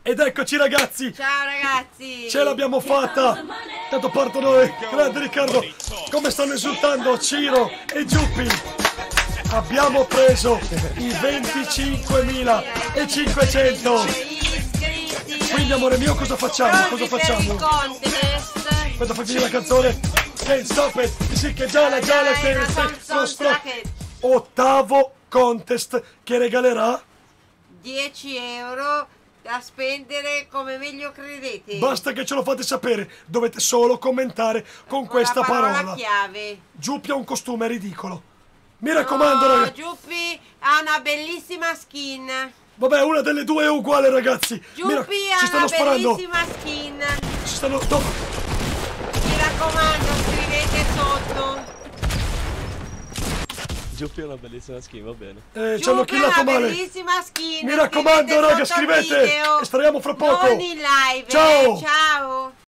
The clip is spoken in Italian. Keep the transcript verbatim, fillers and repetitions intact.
Ed eccoci ragazzi! Ciao ragazzi! Ce l'abbiamo fatta! Tanto parto noi! Grande Riccardo! Come stanno esultando Ciro e Giuppi! Abbiamo preso i venticinquemilacinquecento! Quindi amore mio cosa facciamo? Cosa facciamo? Aspetta, fai finire la canzone! Can't stop it! Sì che già la già la ottavo contest che regalerà dieci euro da spendere come meglio credete. Basta che ce lo fate sapere, dovete solo commentare con, con questa la parola, parola chiave. Giuppi ha un costume ridicolo. Mi raccomando, no, ragazzi. Giuppi ha una bellissima skin. Vabbè, una delle due è uguale, ragazzi. Giuppi rac- ha ci stanno una sparando. bellissima skin. Ci stanno. No. Mi raccomando, scrivete sotto. Giuppi ha una bellissima skin, va bene. Eh, ci hanno killato male. Bellissima skin. Mi raccomando, raga, scrivete. Estraiamo fra poco. Non in live. Ciao. Eh, ciao.